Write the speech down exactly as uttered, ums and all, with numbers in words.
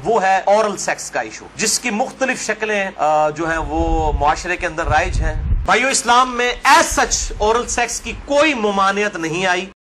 वो है oral sex का इशू, जिसकी मुख्तलिफ शक्लें जो है वो मुआशरे के अंदर राइज हैं। भाइयों, इस्लाम में एज सच ओरल सेक्स की कोई मुमानियत नहीं आई।